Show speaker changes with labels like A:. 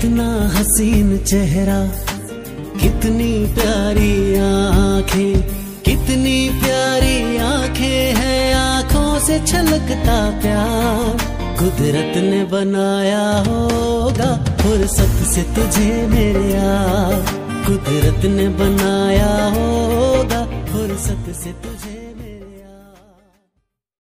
A: कितना हसीन चेहरा, कितनी प्यारी आंखें, कितनी प्यारी आंखें हैं, आंखों से छलकता प्यार कुदरत ने बनाया होगा फुर्सत से तुझे मेरे यार, कुदरत ने बनाया होगा फुर्सत से तुझे।